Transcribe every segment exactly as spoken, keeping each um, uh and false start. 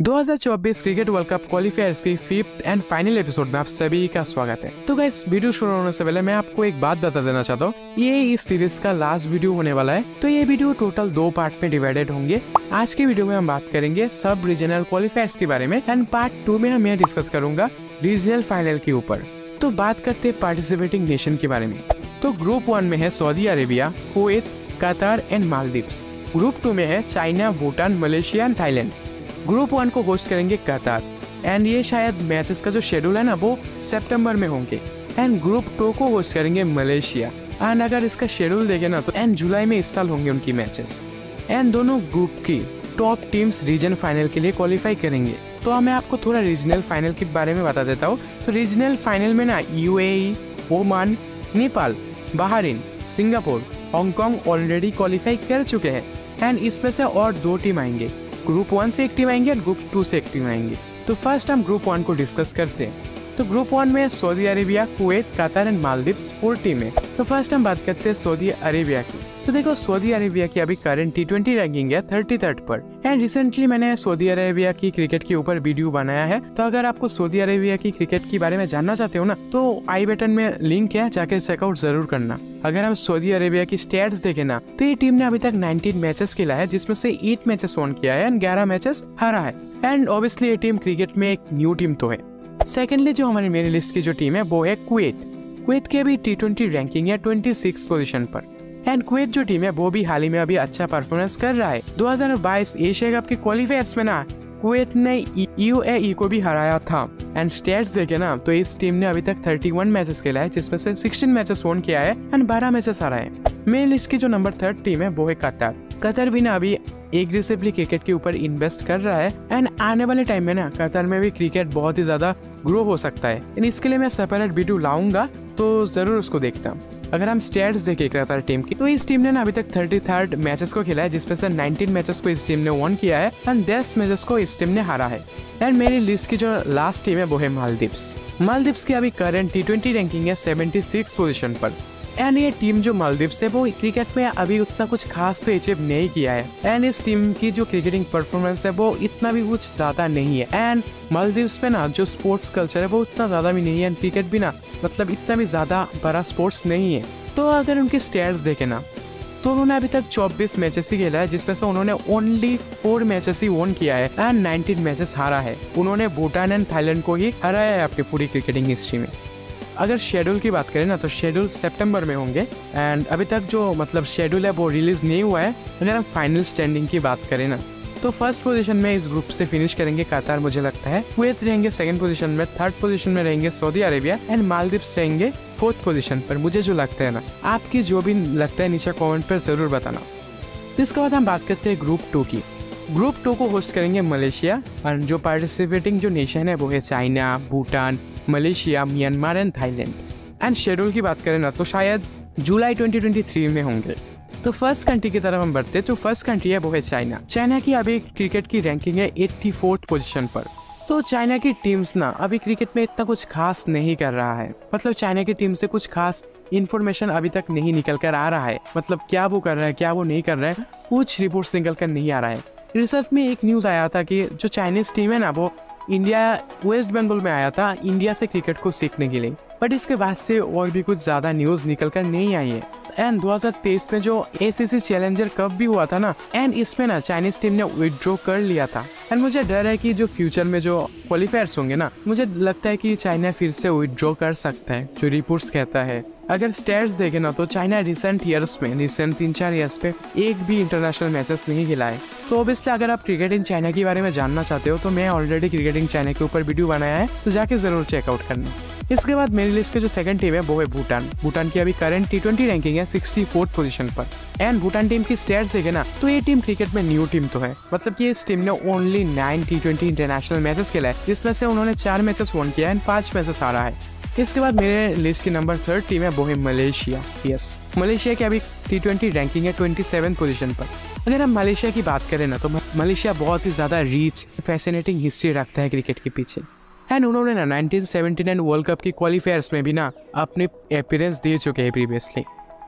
दो हज़ार चौबीस क्रिकेट वर्ल्ड कप क्वालिफायर्स की फिफ्थ एंड फाइनल एपिसोड में आप सभी का स्वागत है। तो गाइस, वीडियो शुरू होने से पहले मैं आपको एक बात बता देना चाहता हूँ, ये इस सीरीज का लास्ट वीडियो होने वाला है। तो ये वीडियो टोटल दो पार्ट में डिवाइडेड होंगे। आज के वीडियो में हम बात करेंगे सब रीजनल क्वालिफायर्स के बारे में एंड पार्ट टू में हम यह डिस्कस करूंगा रीजनल फाइनल के ऊपर। तो बात करते हैं पार्टिसिपेटिंग नेशन के बारे में। तो ग्रुप वन में है Saudi Arabia, Kuwait, Qatar and Maldives. Group two में है China, Bhutan, Malaysia and Thailand. Group one को होस्ट करेंगे कतर एंड ये शायद मैचेस का जो शेड्यूल है ना वो सितंबर में होंगे। एंड ग्रुप टू को होस्ट करेंगे मलेशिया एंड अगर इसका शेड्यूल देखें ना तो एंड जुलाई में इस साल होंगे उनकी मैचेस। एंड दोनों ग्रुप की टॉप टीम्स रीजन फाइनल के लिए क्वालिफाई करेंगे। तो मैं आपको थोड़ा रीजनल फाइनल के बारे में बता देता हूँ। तो रीजनल फाइनल में ना UAE, Oman, Nepal, Bahrain, Singapore, Hong Kong already qualify कर चुके हैं एंड इसमें से और दो टीम आएंगे। ग्रुप वन से एक टीम आएंगे और ग्रुप टू से एक टीम आएंगे। तो फर्स्ट हम ग्रुप वन को डिस्कस करते हैं। तो ग्रुप वन में Saudi Arabia, Kuwait, Qatar and Maldives four team है। तो फर्स्ट हम बात करते हैं सऊदी अरेबिया की। तो देखो, सऊदी अरेबिया की अभी करंट टी ट्वेंटी रैंकिंग है थर्टी थर्ड पर एंड रिसेंटली मैंने सऊदी अरेबिया की क्रिकेट के ऊपर वीडियो बनाया है। तो अगर आपको सऊदी अरेबिया की क्रिकेट के बारे में जानना चाहते हो ना तो आई बटन में लिंक है, जाके चेकआउट जरूर करना। अगर हम सऊदी अरेबिया की स्टैट्स देखें ना तो ये टीम ने अभी तक नाइनटीन मैचेस खेला है, जिसमें से एट मैचेस वॉन किया है एंड ग्यारह मैचेस हारा है। एंड ऑब्वियसली ये टीम क्रिकेट में एक न्यू टीम तो है। सेकेंडली जो हमारी मेरी लिस्ट की जो टीम है वो है कुवैत। कुवैत की अभी टी ट्वेंटी रैंकिंग है ट्वेंटी सिक्स पोजीशन पर एंड कुवैत जो टीम है वो भी हाल ही में अभी अच्छा परफॉर्मेंस कर रहा है। दो हज़ार बाईस एशिया कप के क्वालिफायर्स में ना कुवैत ने यूएई को भी हराया था एंड स्टैट्स देखे ना तो इस टीम ने अभी तक इकतीस मैचेस खेला है, जिसमें से सोलह मैचेस वॉन किया है एंड बारह मैचेस हारा है। मेरी लिस्ट की जो नंबर थर्ड टीम है वो है कतर। कतर भी ना अभी एग्रेसिवली क्रिकेट के ऊपर इन्वेस्ट कर रहा है एंड आने वाले टाइम में ना कतर में भी क्रिकेट बहुत ही ज्यादा ग्रो हो सकता है। इसके लिए मैं सेपरेट वीडियो लाऊंगा, तो जरूर उसको देखना। अगर हम स्टैट्स देखें कतर टीम की तो इस टीम ने ना अभी तक थर्टी थर्ड मैचेस को खेला है, जिसमें से नाइनटीन मैचेस को इस टीम ने वॉन किया है एंड दस मैचेस को इस टीम ने हारा है। एंड मेरी लिस्ट की जो लास्ट टीम है वो है मालदीव्स। मालदीव्स की अभी करंट टी ट्वेंटी रैंकिंग है सेवेंटी सिक्स पोजीशन पर एंड ये टीम जो मालदीव्स है वो क्रिकेट में अभी उतना कुछ खास तो अचीव नहीं किया है एंड इस टीम की जो क्रिकेटिंग परफॉर्मेंस है वो इतना भी कुछ ज्यादा नहीं है। एंड मालदीव्स में ना जो स्पोर्ट्स कल्चर है वो उतना ज्यादा भी नहीं है एंड क्रिकेट भी ना मतलब इतना भी ज्यादा बड़ा स्पोर्ट्स नहीं है। तो अगर उनके स्टैट्स देखे ना तो उन्होंने अभी तक चौबीस मैचेस ही खेला है, जिसमें से उन्होंने ओनली फोर मैचेस ही वॉन किया है एंड नाइनटीन मैचेस हारा है। उन्होंने भूटान एंड थाईलैंड को ही हराया है अपनी पूरी क्रिकेटिंग हिस्ट्री में। अगर शेड्यूल की बात करें ना तो शेड्यूल सितंबर में होंगे एंड अभी तक जो मतलब शेड्यूल है वो रिलीज नहीं हुआ है। अगर हम फाइनल स्टैंडिंग की बात करें ना तो फर्स्ट पोजीशन में इस ग्रुप से फिनिश करेंगे कतर, मुझे लगता है। कुवैत रहेंगे सेकंड पोजीशन में, थर्ड पोजीशन में रहेंगे सऊदी अरेबिया एंड मालदीव्स रहेंगे फोर्थ पोजीशन पर, मुझे जो लगता है ना। आपकी जो भी लगता है नीचे कमेंट पर जरूर बताना। इसके बाद हम बात करते हैं ग्रुप टू की। ग्रुप टू को होस्ट करेंगे मलेशिया और जो पार्टिसिपेटिंग जो नेशन है वो है China, Bhutan, Malaysia, Myanmar and Thailand. And schedule की बात करें ना तो शायद जुलाई ट्वेंटी ट्वेंटी थ्री में होंगे। तो फर्स्ट कंट्री की तरफ हम बढ़ते हैं। तो फर्स्ट कंट्री है वो है चाइना। चाइना की अभी क्रिकेट की रैंकिंग है एट्टी फोर्थ पोजीशन पर। तो चाइना की टीम्स ना अभी क्रिकेट में इतना कुछ खास नहीं कर रहा है, मतलब चाइना की टीम से कुछ खास इन्फॉर्मेशन अभी तक नहीं निकल कर आ रहा है। मतलब क्या वो कर रहा है, क्या वो नहीं कर रहा है, कुछ रिपोर्ट्स निकल कर नहीं आ रहा है। रिसर्च में एक न्यूज आया था कि जो चाइनीज टीम है ना वो इंडिया वेस्ट बंगाल में आया था इंडिया से क्रिकेट को सीखने के लिए, बट इसके बाद से और भी कुछ ज्यादा न्यूज निकल कर नहीं आई है। एंड दो हज़ार तेईस में जो एसीसी चैलेंजर कप भी हुआ था ना एंड इसमें ना चाइनीज टीम ने विथड्रॉ कर लिया था एंड मुझे डर है कि जो फ्यूचर में जो क्वालिफायर्स होंगे ना मुझे लगता है कि चाइना फिर से विथड्रॉ कर सकता है, जो रिपोर्ट्स कहता है। अगर स्टैट्स देखे ना तो चाइना रिसेंट ईयर्स में रिसेंट तीन चार ईयर्स पे एक भी इंटरनेशनल मैचेस नहीं खेला है। तो ऑब्वियसली अगर आप क्रिकेटिंग चाइना के बारे में जानना चाहते हो तो मैं ऑलरेडी क्रिकेटिंग चाइना के ऊपर वीडियो बनाया है, तो जाके जरूर चेकआउट करना। इसके बाद मेरी लिस्ट के जो सेकंड टीम है वो है भूटान। भूटान की अभी करंट टी ट्वेंटी रैंकिंग है सिक्सटी फोर्थ पोजीशन पर एंड भूटान टीम की स्टैट्स देखे ना तो ये टीम क्रिकेट में न्यू टीम तो है, मतलब कि इस टीम ने only nine T twenty international matches खेला है, जिसमें से उन्होंने चार मैचेस वॉन किया एंड पांच मैचेस हारा है। इसके बाद मेरे लिस्ट की नंबर थर्ड टीम है वो है मलेशिया। यस, मलेशिया की अभी टी ट्वेंटी रैंकिंग है ट्वेंटी सेवन पोजीशन पर। अगर हम मलेशिया की बात करें ना तो मलेशिया बहुत ही ज्यादा रीच फैसिनेटिंग हिस्ट्री रखता है क्रिकेट के पीछे एंड उन्होंने ना nineteen seventy nine world cup की क्वालिफायर्स में भी ना अपने अपीयरेंस दे चुके हैं प्रीवियसली।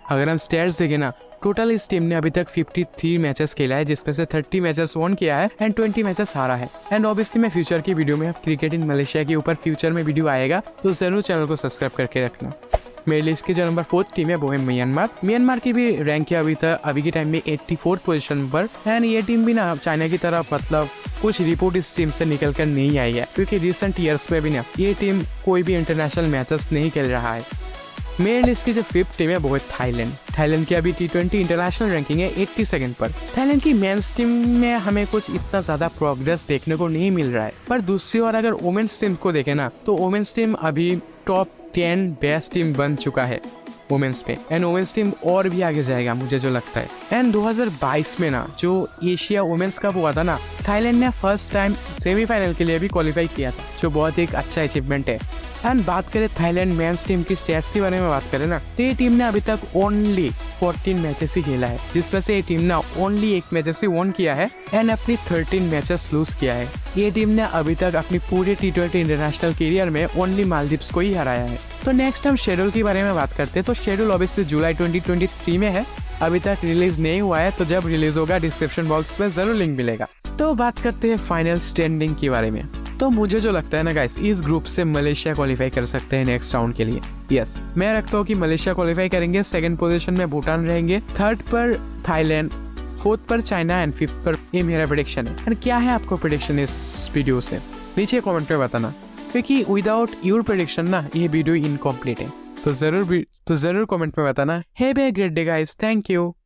अगर हम स्टैट्स देखें ना, टोटल इस टीम ने अभी तक तिरेपन मैचेस खेला है, जिसमें से तीस मैचेस वॉन किया है एंड बीस मैचेस हारा है। एंड ऑब्वियसली मैं फ्यूचर की वीडियो में क्रिकेट इन मलेशिया के ऊपर फ्यूचर में वीडियो आएगा, तो जरूर चैनल को सब्सक्राइब करके रखना। मेरी लिस्ट की जो नंबर फोर्थ टीम है वो है म्यांमार। म्यांमार की भी रैंक है अभी तक अभी के टाइम में चौरासी पोजीशन पर। एंड ये टीम भी ना चाइना की तरफ मतलब कुछ रिपोर्ट इस टीम से निकल कर नहीं आई है, क्योंकि रिसेंट ईयर्स में भी ना ये टीम कोई भी इंटरनेशनल मैचेस नहीं खेल रहा है। मेरी लिस्ट की जो फिफ्थ टीम है वो है थाईलैंड। थाईलैंड की अभी टी ट्वेंटी इंटरनेशनल रैंकिंग है बयासी सेकंड पर। थाईलैंड की मेंस टीम में हमें कुछ इतना ज्यादा प्रोग्रेस देखने को नहीं मिल रहा है, पर दूसरी ओर अगर वुमेन्स टीम को देखें ना, तो वुमेन्स टीम अभी टॉप टेन बेस्ट टीम बन चुका है वुमेन्स पे। एंड वुमेन्स टीम और भी आगे जाएगा मुझे जो लगता है। एंड दो हज़ार बाईस में ना जो एशिया वुमेन्स कप हुआ था ना, थाईलैंड ने फर्स्ट टाइम सेमीफाइनल के लिए भी क्वालिफाई किया था, जो बहुत एक अच्छा अचीवमेंट है। एंड बात करें थाईलैंड मेंस टीम की स्टैट्स के बारे में बात करें ना, तो ये टीम ने अभी तक ओनली चौदह मैचेस ही खेला है, जिसमें से ये टीम ने ओनली एक मैचेस ही वॉन किया है एंड अपनी तेरह मैचेस लूज किया है। ये टीम ने अभी तक अपनी पूरे टी ट्वेंटी इंटरनेशनल करियर में ओनली मालदीव्स को ही हराया है। तो नेक्स्ट हम शेड्यूल के बारे में बात करते हैं। तो schedule obviously July twenty twenty three में है, अभी तक रिलीज नहीं हुआ है, तो जब रिलीज होगा डिस्क्रिप्शन बॉक्स में जरूर लिंक मिलेगा। तो बात करते हैं फाइनल स्टैंडिंग के बारे में। तो मुझे जो लगता है ना गाइस, इस ग्रुप से मलेशिया क्वालिफाई कर सकते हैं नेक्स्ट राउंड के लिए। यस, मैं रखता हूँ कि मलेशिया क्वालिफाई करेंगे। सेकंड पोजीशन में भूटान रहेंगे, थर्ड पर थाईलैंड, फोर्थ पर चाइना एंड फिफ्थ पर, ये मेरा प्रेडिक्शन है। एंड क्या है आपको प्रेडिक्शन इस वीडियो से, नीचे कमेंट में बताना, क्योंकि विदाउट योर प्रेडिक्शन ना ये वीडियो इनकम्प्लीट है। तो जरूर तो जरूर कमेंट में बताना। Have a great day guys, thank you.